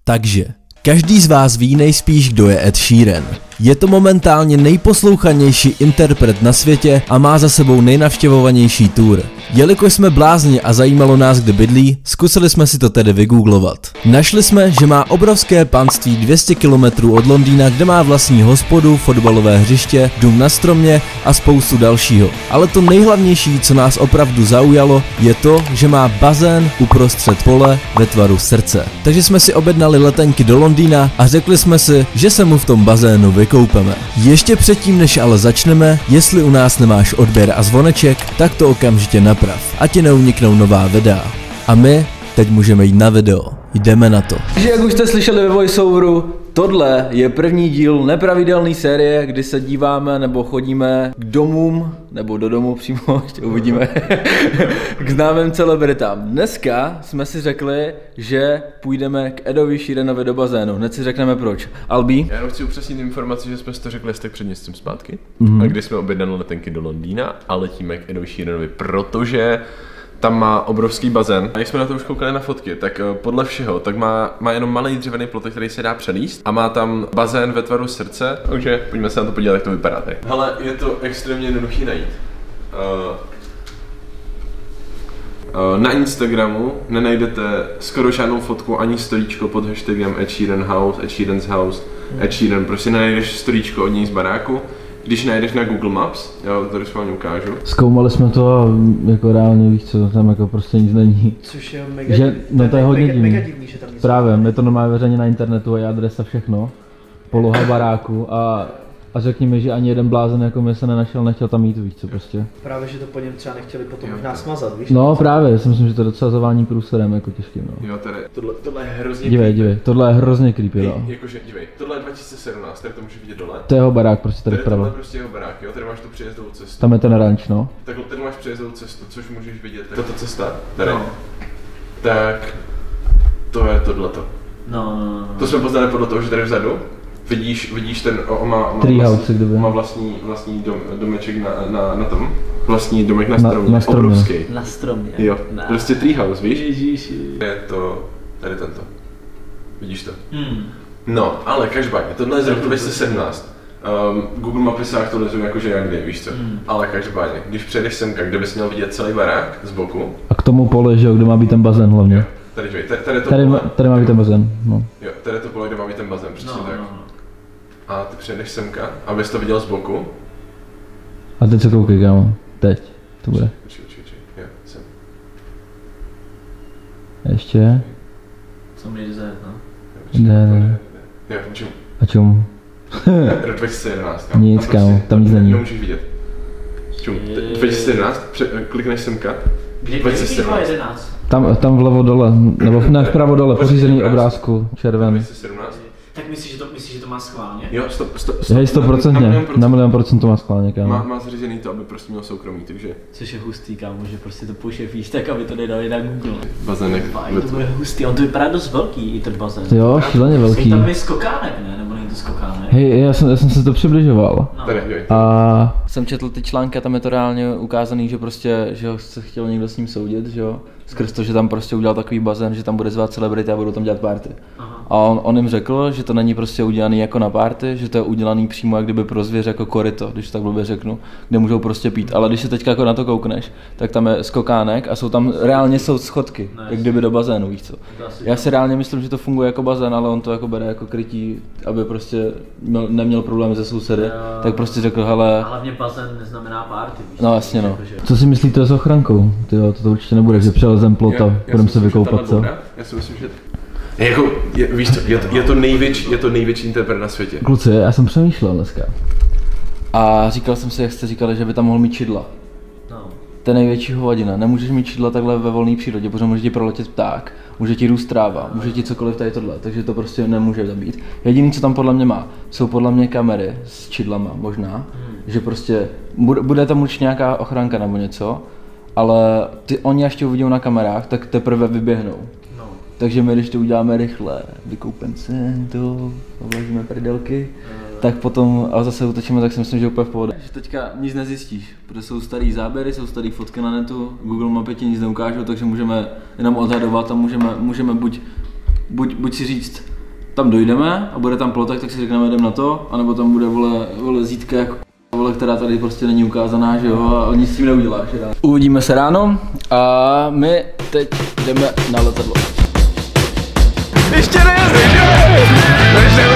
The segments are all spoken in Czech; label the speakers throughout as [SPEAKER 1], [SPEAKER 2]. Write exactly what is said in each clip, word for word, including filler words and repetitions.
[SPEAKER 1] Takže, každý z vás ví nejspíš, kdo je Ed Sheeran. Je to momentálně nejposlouchanější interpret na světě a má za sebou nejnavštěvovanější tour. Jelikož jsme blázni a zajímalo nás, kde bydlí, zkusili jsme si to tedy vygooglovat. Našli jsme, že má obrovské panství dvě stě kilometrů od Londýna, kde má vlastní hospodu, fotbalové hřiště, dům na stromě a spoustu dalšího. Ale to nejhlavnější, co nás opravdu zaujalo, je to, že má bazén uprostřed pole ve tvaru srdce. Takže jsme si objednali letenky do Londýna a řekli jsme si, že se mu v tom bazénu vykoupeme. Ještě předtím, než ale začneme, jestli u nás nemáš odběr a zvoneček, tak to okamžitě naprav, ať ti neuniknou nová videa. A my teď můžeme jít na video. Jdeme na to.
[SPEAKER 2] Takže jak už jste slyšeli ve voiceoveru, tohle je první díl nepravidelné série, kdy se díváme nebo chodíme k domům, nebo do domu přímo, ještě uvidíme, k známým celebritám. Dneska jsme si řekli, že půjdeme k Edovi Sheeranovi do bazénu. Hned si řekneme proč. Albi?
[SPEAKER 3] Já jenom chci upřesnit informaci, že jsme si to řekli tak před měsícem zpátky,
[SPEAKER 2] Mm-hmm.
[SPEAKER 3] a kdy jsme objednali letenky do Londýna a letíme k Edovi Sheeranovi, protože tam má obrovský bazén. A jak jsme na to už koukali na fotky, tak podle všeho, tak má, má jenom malý dřevěný plotek, který se dá přelíst a má tam bazén ve tvaru srdce, takže pojďme se na to podívat, jak to vypadá tady. Hele, je to extrémně jednoduchý najít. Uh, uh, na Instagramu nenajdete skoro žádnou fotku ani storíčko pod hashtagem Ed Sheeran House, Ed Sheeran's House, Ed Sheeran, prostě nenajdeš storíčko od něj z baráku. Když najdeš na Google Maps, já to tady schválně ukážu.
[SPEAKER 2] Zkoumali jsme to a jako reálně víš co, tam jako prostě nic není.
[SPEAKER 4] Což je mega,
[SPEAKER 2] že, no to je hodně
[SPEAKER 4] mega,
[SPEAKER 2] divný.
[SPEAKER 4] mega divný, že tam nic
[SPEAKER 2] Právě, je to normálně veřejně na internetu a je adresa všechno, poloha baráku a, a řekni mi, že ani jeden blázen jako mi se nenašel, nechtěl tam jít, víš co prostě.
[SPEAKER 4] Právě, že to po něm třeba nechtěli potom možná smazat, víš?
[SPEAKER 2] No právě, já si myslím, že to je docela zavání průserem jako těžkým, no.
[SPEAKER 3] Jo, tady, tohle, tohle je hrozně
[SPEAKER 2] Dívej,
[SPEAKER 3] creepy.
[SPEAKER 2] dívej, tohle je hrozně creepy, no.
[SPEAKER 3] Jakože, dívej, tohle je dva tisíce sedmnáct, tady to můžeš vidět dole.
[SPEAKER 2] To je jeho barák prostě tady
[SPEAKER 3] Tady
[SPEAKER 2] vpravo.
[SPEAKER 3] tohle je prostě jeho barák, jo, tady máš tu přejezdovou cestu.
[SPEAKER 2] Tam je ten ranč, no.
[SPEAKER 3] Takhle tady máš přejezdovou cestu, což můžeš vidět. Tato cesta, tady.
[SPEAKER 4] No.
[SPEAKER 3] Tak, to je tohleto.
[SPEAKER 4] No, no, no.
[SPEAKER 3] To jsme poznali podle toho, že tady vzadu vidíš, vidíš ten, on má, on má
[SPEAKER 2] Treehouse,
[SPEAKER 3] vlastní,
[SPEAKER 2] kdyby.
[SPEAKER 3] má vlastní, vlastní dom, domeček na, na, na tom. Vlastní domek na
[SPEAKER 2] Na-
[SPEAKER 3] stromě,
[SPEAKER 2] na stromě.
[SPEAKER 3] obrovský.
[SPEAKER 4] Na stromě.
[SPEAKER 3] Jo,
[SPEAKER 4] Ne.
[SPEAKER 3] prostě treehouse, víš?
[SPEAKER 4] Ježíši.
[SPEAKER 3] Je to, tady tento. Vidíš to?
[SPEAKER 4] Hmm.
[SPEAKER 3] No, ale každopádně, tohle je z roku dva tisíce sedmnáct. Um, Google mapy se aktualizují jakože jak kdy, víš co?
[SPEAKER 4] Hmm.
[SPEAKER 3] Ale každopádně, když přejdeš semka, kde bys měl vidět celý barák z boku,
[SPEAKER 2] A k tomu pole, že jo, kde má být ten bazén hlavně.
[SPEAKER 3] jo, tady, tady, tady, tady, to
[SPEAKER 2] Tady,
[SPEAKER 3] pole,
[SPEAKER 2] má- tady má být ten bazén, no.
[SPEAKER 3] jo, tady je to pole, kde má být ten bazén, přesně
[SPEAKER 4] No,
[SPEAKER 3] tak.
[SPEAKER 4] no, no.
[SPEAKER 3] A ty přejdeš semka, abys to viděl z boku.
[SPEAKER 2] A teď se koukej, kámo. Teď. To bude.
[SPEAKER 3] Počkej, počkej, počkej, jo, sem.
[SPEAKER 2] Ještě.
[SPEAKER 4] Co mi jde zajet, no?
[SPEAKER 3] Jo, počkej,
[SPEAKER 2] Ne,
[SPEAKER 3] to
[SPEAKER 2] ne.
[SPEAKER 3] jde, jde. Jo, čum.
[SPEAKER 2] A čum?
[SPEAKER 3] Rok dva tisíce jedenáct, kámo.
[SPEAKER 2] Nic,
[SPEAKER 3] A
[SPEAKER 2] kámo, tam nic není.
[SPEAKER 3] Nemůžeš vidět. Čum, te- dva tisíce jedenáct, pře- klikneš semka.
[SPEAKER 4] Kdy
[SPEAKER 3] dva tisíce sedmnáct.
[SPEAKER 4] jedenáct?
[SPEAKER 2] Tam, tam vlevo dole, nebo ne, vpravo dole, pořízený obrázku, červen.
[SPEAKER 3] dva tisíce sedmnáct.
[SPEAKER 4] Tak myslíš, že to, myslíš, že to má schválně?
[SPEAKER 3] Jo, sto, sto, sto,
[SPEAKER 2] Hej, sto procent,
[SPEAKER 3] na milion procent.
[SPEAKER 2] na milion procent to má schválně, kámo.
[SPEAKER 3] Má, má zřízený to, aby prostě měl soukromí, takže
[SPEAKER 4] Což je hustý, kámo, že prostě to pošefíš tak, aby to nedali na Google.
[SPEAKER 3] bazének.
[SPEAKER 4] Fajn, to bude hustý, on to vypadá dost velký, i ten bazén.
[SPEAKER 2] Jo, šíleně
[SPEAKER 4] Hej,
[SPEAKER 2] velký.
[SPEAKER 4] tam je skokánek, ne? Nebo není to skokánek?
[SPEAKER 2] Hej, já jsem, já jsem se to přibližoval.
[SPEAKER 4] No.
[SPEAKER 3] Tady, jo.
[SPEAKER 2] A
[SPEAKER 5] Jsem četl ty články a tam je to reálně ukázaný, že prostě, že ho se chtěl někdo s ním soudit, že jo, skrz to, že tam prostě udělal takový bazén, že tam bude zvát celebrity a budou tam dělat party.
[SPEAKER 4] Aha.
[SPEAKER 5] A on, on jim řekl, že to není prostě udělaný jako na party, že to je udělaný přímo jak kdyby pro zvěř jako koryto, když to tak blbě řeknu, kde můžou prostě pít. Ale když se teďka jako na to koukneš, tak tam je skokánek a jsou tam reálně jsou schodky,
[SPEAKER 4] Nice.
[SPEAKER 5] jak kdyby do bazénu, víš co.
[SPEAKER 4] To asi
[SPEAKER 5] Já
[SPEAKER 4] tam-
[SPEAKER 5] si reálně myslím, že to funguje jako bazén, ale on to jako bere jako krytí, aby prostě měl, neměl problémy se sousedy,
[SPEAKER 4] Jo.
[SPEAKER 5] tak prostě řekl, hele,
[SPEAKER 4] A hlavně bazén neznamená party, víš?
[SPEAKER 5] No, jasně, no.
[SPEAKER 4] Jakože-
[SPEAKER 2] co si myslíte s ochrankou? Tyjo, to, to určitě nebude, že přelezem plota,
[SPEAKER 3] Já- já
[SPEAKER 2] budeme
[SPEAKER 3] si
[SPEAKER 2] se
[SPEAKER 3] myslím, že
[SPEAKER 2] vykoupat,
[SPEAKER 3] tahle
[SPEAKER 2] co?
[SPEAKER 3] voda, Já si myslím, že... Je jako, je, víš co, je to, je to největší, je to největší interpret na světě.
[SPEAKER 2] Kluci, já jsem přemýšlel dneska.
[SPEAKER 5] a říkal jsem si, jak jste říkali, že by tam mohl mít čidla.
[SPEAKER 4] No.
[SPEAKER 5] To je největší hovadina. Nemůžeš mít čidla takhle ve volné přírodě, protože může ti proletět pták, může ti růst tráva, může ti cokoliv tady tohle, takže to prostě nemůže zabít. Jediný, co tam podle mě má, jsou podle mě kamery s čidlama možná, hmm. že prostě bude, bude tam určitě nějaká ochranka nebo něco, ale ty oni až tě uvidí na kamerách, tak teprve vyběhnou.
[SPEAKER 4] No.
[SPEAKER 5] Takže my, když to uděláme rychle, vykoupem se to, oblažíme prdelky, tak potom a zase utečeme, tak si myslím, že úplně v pohodě. Že teďka nic nezjistíš, protože jsou starý záběry, jsou starý fotky na netu, Google mapy ti nic neukážou, takže můžeme jenom odhadovat a můžeme, můžeme buď, buď, buď si říct, tam dojdeme a bude tam plotek, tak si řekneme, jdem na to, anebo tam bude vole, vole zítka jako vole, která tady prostě není ukázaná, že jo, a nic s tím neuděláš. Uvidíme se ráno a my teď jdeme na letadlo.
[SPEAKER 3] Ještě nejezdíš, jo?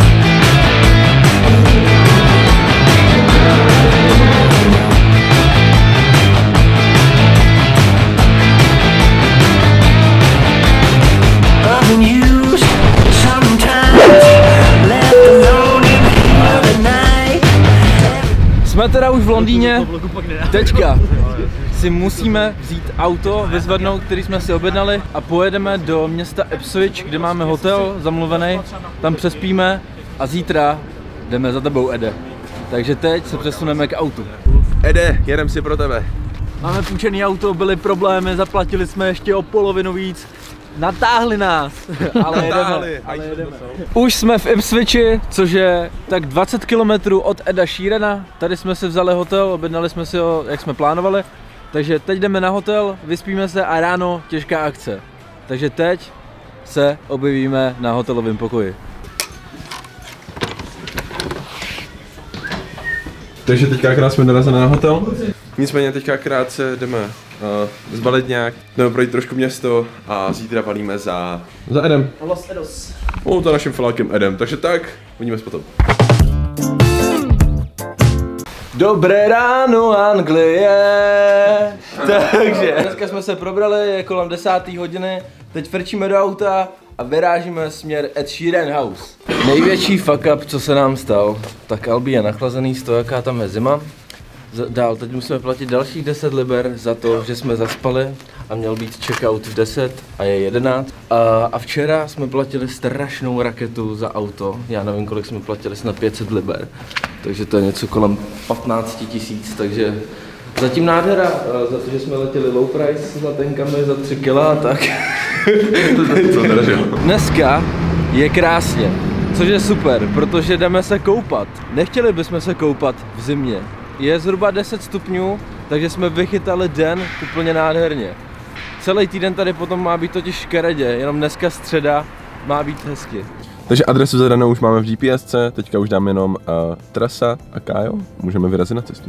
[SPEAKER 5] Jsme teda už v Londýně, teďka si musíme vzít auto, vyzvednout, který jsme si objednali a pojedeme do města Ipswich, kde máme hotel zamluvený, tam přespíme a zítra jdeme za tebou, Ede. Takže teď se přesuneme k autu.
[SPEAKER 3] Ede, jedem si pro tebe.
[SPEAKER 5] Máme půjčený auto, byly problémy, zaplatili jsme ještě o polovinu víc. Natáhli nás, ale jedeme, ale jedeme. Už jsme v Ipswichi, což je tak dvacet kilometrů od Eda Sheerana. Tady jsme si vzali hotel, objednali jsme si ho, jak jsme plánovali. Takže teď jdeme na hotel, vyspíme se a ráno těžká akce. Takže teď se objevíme na hotelovém pokoji.
[SPEAKER 3] Takže teďka akorát jsme dorazili na hotel. Nicméně teďka krátce jdeme uh, zbalit nějak, jdeme projít trošku město a zítra valíme za, za Edem.
[SPEAKER 4] Los Edos.
[SPEAKER 3] O, to naším filákem Edem, takže tak, uvidíme se potom.
[SPEAKER 5] Dobré ráno, Anglie! Takže dneska jsme se probrali, je kolem desáté hodiny, teď frčíme do auta a vyrážíme směr Ed Sheeran House. Největší fuck up, co se nám stal, tak Albi je nachlazený z toho, jaká tam je zima. Dál, teď musíme platit dalších deset liber za to, že jsme zaspali a měl být checkout v deset a je jedenáct. A, a včera jsme platili strašnou raketu za auto, já nevím kolik jsme platili, snad pět set liber. Takže to je něco kolem patnáct tisíc, takže zatím nádhera, za to, že jsme letěli low price s letenkami za tři kila, tak dneska je krásně, což je super, protože jdeme se koupat. Nechtěli bychom se koupat v zimě. Je zhruba deset stupňů, takže jsme vychytali den úplně nádherně. Celý týden tady potom má být totiž škaredě, jenom dneska středa má být hezky.
[SPEAKER 3] Takže adresu zadanou už máme v GPSce, teďka už dám jenom uh, trasa a Kájo, můžeme vyrazit na cestu.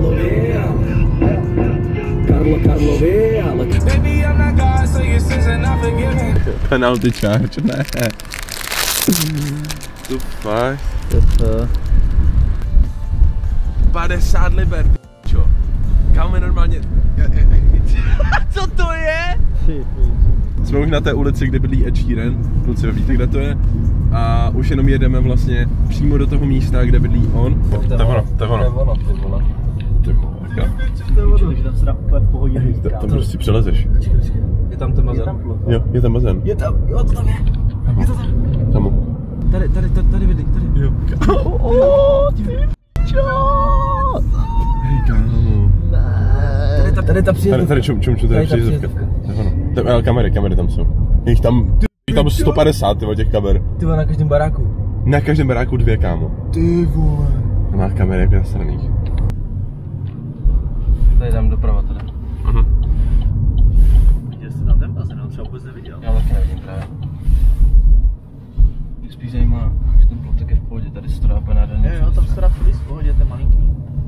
[SPEAKER 3] Penalty charge, ne. Tu fakt. padesát liber, čo? Kámo je normálně... Co to je? Jsme už na té ulici, kde bydlí Ed Sheeran, kluci víte, kde to je. A už jenom jedeme vlastně přímo do toho místa, kde bydlí on. To je ono, to je ono.
[SPEAKER 5] To je ono, ty vole.
[SPEAKER 3] Ty vole, jo.
[SPEAKER 4] Tam se dá úplně v pohodě.
[SPEAKER 3] Tam prostě přelezeš.
[SPEAKER 5] Je tam ten bazén?
[SPEAKER 3] Jo, je tam bazén.
[SPEAKER 5] Je tam, jo, to tam je. Je to tam.
[SPEAKER 3] Tam.
[SPEAKER 5] Tady, tady, tady, tady bydlí, tady.
[SPEAKER 3] Jo.
[SPEAKER 5] Oh, ty čo?
[SPEAKER 3] Hej, kámo.
[SPEAKER 5] Tady ta, tady ta příjezdovka.
[SPEAKER 3] Tady, tady čum, čum, čum, tady je příjezdovka. Tam, ale kamery, kamery tam jsou. Je jich tam, je tam sto padesát, tyvo, těch kamer.
[SPEAKER 5] Ty vole, na každém baráku.
[SPEAKER 3] Na každém baráku dvě, kámo.
[SPEAKER 5] Ty vole.
[SPEAKER 3] A má kamery jak nasraných.
[SPEAKER 5] Tady jdem doprava teda.
[SPEAKER 3] Mhm.
[SPEAKER 4] Viděl jste tam ten bazén, třeba vůbec neviděl.
[SPEAKER 5] Já taky nevidím právě. Mě spíš zajímá, že ten plotek je v pohodě, tady se to dá úplně nádherně.
[SPEAKER 4] Jo, jo, tam se dá v pohodě, ten malinký.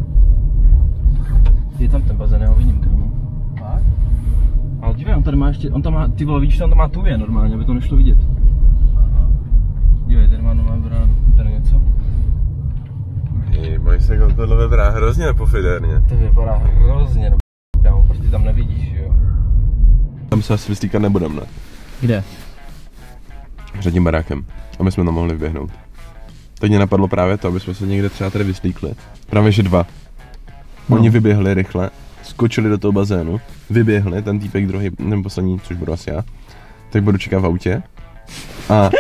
[SPEAKER 5] Je tam ten bazén, já ho vidím, kámo.
[SPEAKER 4] Fakt?
[SPEAKER 5] Ale dívej, on tady má ještě, on tam má, ty vole, víš, on tam má tuje normálně, aby to nešlo vidět.
[SPEAKER 4] Aha.
[SPEAKER 5] Dívej, tady má normálně bránu, tady něco.
[SPEAKER 3] Jej, mají se jako tohle vypadá hrozně nepofiderně.
[SPEAKER 5] To vypadá hrozně, no kámo, prostě tam nevidíš, jo.
[SPEAKER 3] Tam se asi vystýkat nebudem, ne?
[SPEAKER 5] Kde?
[SPEAKER 3] Před tím barákem, aby jsme tam mohli vběhnout. Teď mě napadlo právě to, aby jsme se někde třeba tady vyslíkli. Právě že dva. Oni no. Vyběhli rychle, skočili do toho bazénu, vyběhli, ten týpek druhý, nebo poslední, což budu asi já, tak budu čekat v autě. A...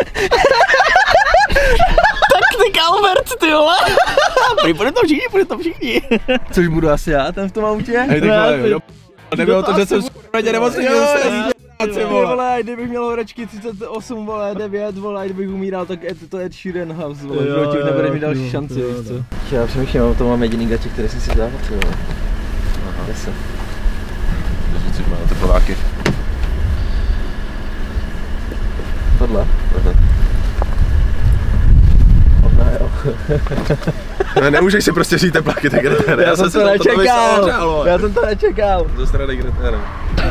[SPEAKER 5] Taktika Albert, ty vole! Půjde tam všichni, půjde tam všichni. Což budu asi já, ten v tom autě?
[SPEAKER 3] Hej, takhle, jo, nebylo to, že jsem s***tě nemocný,
[SPEAKER 5] Ty vole, kdybych měl horečky třicet osm, vole, devět, vole, kdybych umíral, tak je to Ed Sheeran House, vole, v životě už nebude mít další šanci, víš co? Já přemýšlím, o tom mám jediný gači, který jsem si vzal, ty vole. Aha. Jese.
[SPEAKER 3] Což má teplováky.
[SPEAKER 5] Tohle?
[SPEAKER 3] Aha. No, nemůžeš si prostě říct tepláky degradér.
[SPEAKER 2] Já jsem to nečekal, já jsem to nečekal.
[SPEAKER 3] To stará degradér.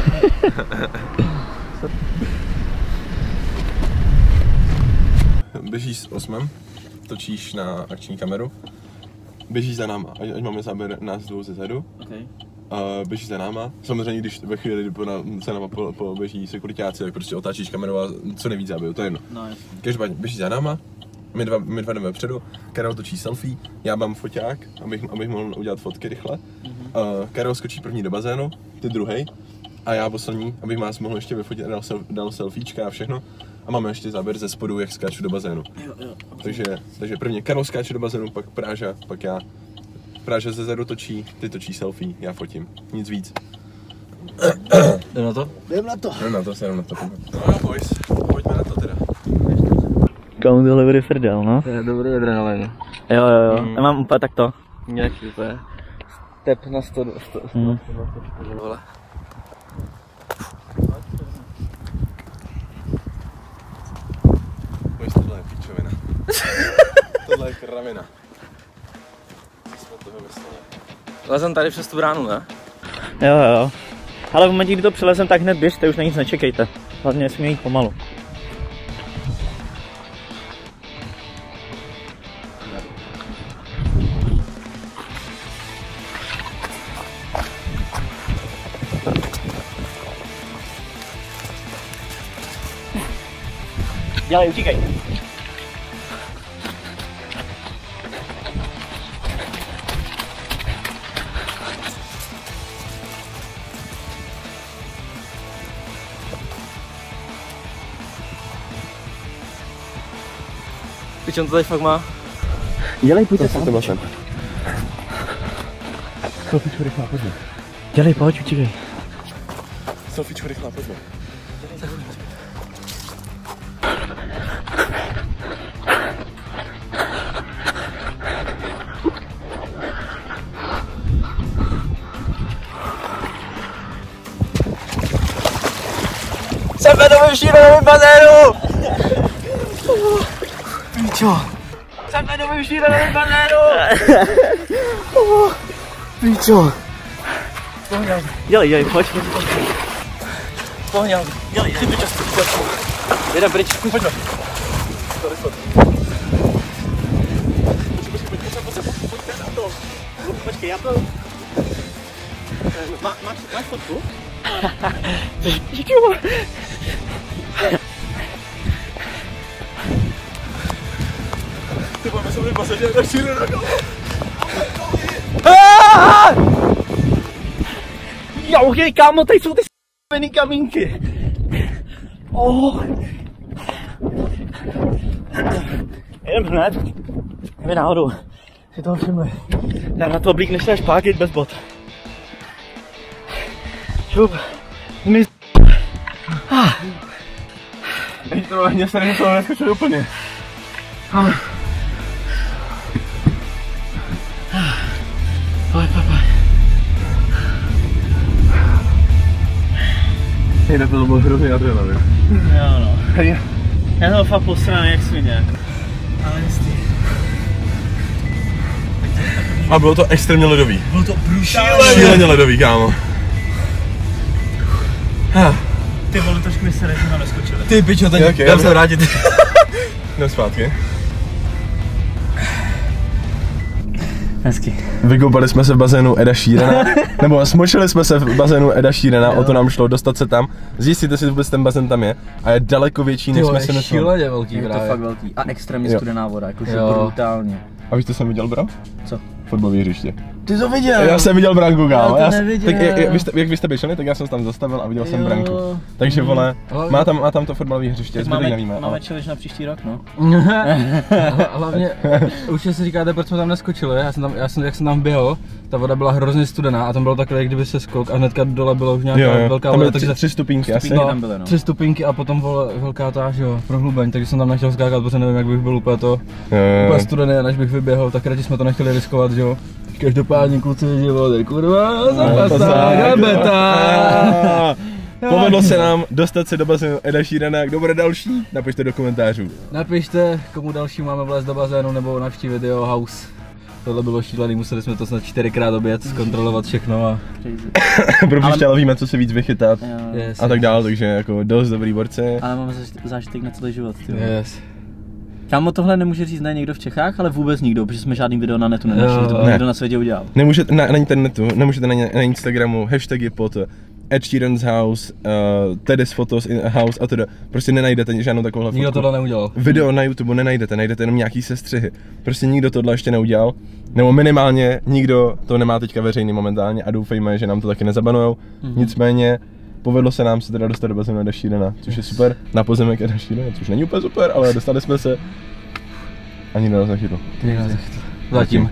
[SPEAKER 3] Běžíš s osmem, točíš na akční kameru, běžíš za náma, ať, ať máme záběr nás dvou ze zadu. Okay. Uh, běžíš za náma, samozřejmě když ve chvíli, kdy po, na, se náma po, po běží sekuritáci, tak prostě otáčíš kameru a co nejvíc záběru, to je jedno. No, každopádně běžíš za náma, my dva, my dva jdeme vepředu, Karel točí selfie, já mám foťák, abych, abych mohl udělat fotky rychle. Mm-hmm. Uh, Karel skočí první do bazénu, ty druhej, a já poslední, abych vás mohl ještě vyfotit a dal, sel, dal selfiečka a všechno. A máme ještě záběr ze spodu, jak skáču do bazénu. Jo, jo, okay. takže, takže prvně Karel skáče do bazénu, pak Práža, pak já. Práža ze zadu točí, ty točí selfie, já fotím. Nic víc.
[SPEAKER 2] Jdem na to?
[SPEAKER 5] Jdem na to.
[SPEAKER 3] Jdem na to, se jdem na to. No jo, boys, pojďme na to teda.
[SPEAKER 4] Kámo, tohle bude frdel, no.
[SPEAKER 2] To je dobrý adrenalin.
[SPEAKER 4] Jo, jo, jo. Mm. Já mám úplně takto.
[SPEAKER 2] Nějaký úplně. Step na sto, sto, sto, mm. sto dvacet čtyři, vole.
[SPEAKER 3] Boys, tohle je píčovina. Tohle je kravina. Jsme toho veselé.
[SPEAKER 2] Lezem tady přes tu bránu, ne?
[SPEAKER 4] Jo, jo. Ale v momentě, kdy to přelezem, tak hned běžte, už na nic nečekejte. Hlavně nesmí jít pomalu. Dělej, utíkej.
[SPEAKER 2] Pič, on to tady fakt má.
[SPEAKER 4] Dělej, pojďte tam.
[SPEAKER 3] Selfiečku rychlá, pojďme.
[SPEAKER 4] Dělej, pojď, utíkej.
[SPEAKER 3] Selfiečku rychlá, pojďme.
[SPEAKER 2] Jsem ve novém šílenovém bazénu! Píčo! Jsem ve novém šílenovém bazénu! Píčo!
[SPEAKER 4] Pohňal. Dělej, dělej, pojď, pojď, pojď.
[SPEAKER 2] Pohňal.
[SPEAKER 4] Dělej, dělej.
[SPEAKER 2] Ty píčo, jdem pryč. Pojďme.
[SPEAKER 4] Počkej, já to... Má, máš, máš fotku? Díky.
[SPEAKER 3] Ty máme se v bazéně, tak si jdeme.
[SPEAKER 4] Jo, hej, kámo, tady jsou ty s***vený kamínky. Oh. Jdem hned. Jdeme náhodou. Si toho všimli. Dám na to oblíkneš se až páky bez bot. Šup. Mi ah.
[SPEAKER 3] To mě se nemuselo neskočit úplně.
[SPEAKER 4] Ah. Pojď, pojď, pojď.
[SPEAKER 3] Hej, to byl hrozný adrenalin.
[SPEAKER 4] Jo no. Já jsem fakt posraný jak svině. Ale jistý.
[SPEAKER 3] A bylo to extrémně ledový.
[SPEAKER 4] Bylo to
[SPEAKER 3] šíleně, šíleně ledový, kámo.
[SPEAKER 4] Ty vole, trošku mi se než jsme tam neskočili.
[SPEAKER 2] Ty pičo, teď
[SPEAKER 3] okay,
[SPEAKER 2] dám se vrátit.
[SPEAKER 3] Jdem zpátky.
[SPEAKER 4] Hezky.
[SPEAKER 3] Vykoupali jsme se v bazénu Eda Sheerana, nebo smočili jsme se v bazénu Eda Sheerana, o to nám šlo dostat se tam. Zjistíte si, vůbec ten bazén tam je a je daleko větší, než jsme si mysleli.
[SPEAKER 2] Šíleně velký
[SPEAKER 5] je
[SPEAKER 2] právě.
[SPEAKER 5] to fakt velký a extrémně studená voda, jakože brutálně.
[SPEAKER 3] A víš, co jsem viděl, bro?
[SPEAKER 5] Co?
[SPEAKER 3] Fotbalové hřiště.
[SPEAKER 5] Ty to viděl?
[SPEAKER 3] Já jsem viděl branku, kámo.
[SPEAKER 5] Já to
[SPEAKER 3] já
[SPEAKER 5] neviděl.
[SPEAKER 3] Tak jak, jak, vy jste, jak vy jste běželi, tak já jsem se tam zastavil a viděl jo. jsem branku. Takže vole, má tam, má tam to fotbalové hřiště, zbytek nevíme.
[SPEAKER 5] Máme ale... čeliš na příští rok, no.
[SPEAKER 2] Hlavně, určitě si říkáte, proč jsme tam neskočili, já jsem tam, já jsem, jak jsem tam běhl, ta voda byla hrozně studená a tam bylo takové, jak kdyby se skok a hnedka dole bylo už nějaká jo, jo. velká
[SPEAKER 3] tam
[SPEAKER 2] voda,
[SPEAKER 3] takže tři stupínky asi.
[SPEAKER 2] No, tam byly, no. Tři stupínky a potom vole, velká ta, že jo, prohlubeň, takže jsem tam nechtěl skákat, protože nevím, jak bych byl úplně to, úplně studený, než bych vyběhl, tak radši jsme to nechtěli riskovat, že jo. Každopádně kluci život, kurva, zapasá, beta.
[SPEAKER 3] Povedlo se nám dostat se do bazénu Eda Sheerana. Kdo bude další? Napište do komentářů.
[SPEAKER 2] Napište, komu další máme vlézt do bazénu nebo navštívit jeho house. Tohle bylo šílený, museli jsme to snad čtyřikrát obět, zkontrolovat všechno a...
[SPEAKER 3] Pro příště ale víme, co se víc vychytat
[SPEAKER 2] yes,
[SPEAKER 3] a tak dále, takže jako dost dobrý borce.
[SPEAKER 4] Ale máme zážitek na celý život, tyjo.
[SPEAKER 2] Yes.
[SPEAKER 4] Kámo, tohle nemůže říct ne někdo v Čechách, ale vůbec nikdo, protože jsme žádný video na netu nenašli, to
[SPEAKER 3] ne.
[SPEAKER 4] někdo na světě udělal.
[SPEAKER 3] Nemůžete na, na internetu, nemůžete na, na Instagramu, hashtagy pod Ed Sheeran's house, uh, Teddy's photos in a house a teda. Prostě nenajdete žádnou takovouhle
[SPEAKER 2] Nikdo
[SPEAKER 3] fotku.
[SPEAKER 2] tohle neudělal.
[SPEAKER 3] Video na YouTube nenajdete, najdete jenom nějaký sestřihy. Prostě nikdo tohle ještě neudělal. Nebo minimálně nikdo to nemá teďka veřejný momentálně a doufejme, že nám to taky nezabanujou. Mm-hmm. Nicméně povedlo se nám se teda dostat do bazénu Eda Sheerana, což je super. Na pozemek Eda Sheerana, což není úplně super, ale dostali jsme se. Ani nás nechytl.
[SPEAKER 2] Zatím.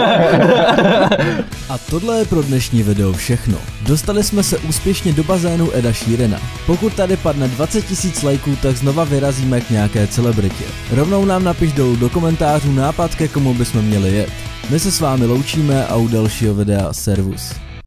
[SPEAKER 1] A tohle je pro dnešní video všechno. Dostali jsme se úspěšně do bazénu Eda Sheerana. Pokud tady padne dvacet tisíc lajků, tak znova vyrazíme k nějaké celebritě. Rovnou nám napiš dolů do komentářů nápad, ke komu bychom měli jet. My se s vámi loučíme a u dalšího videa servus.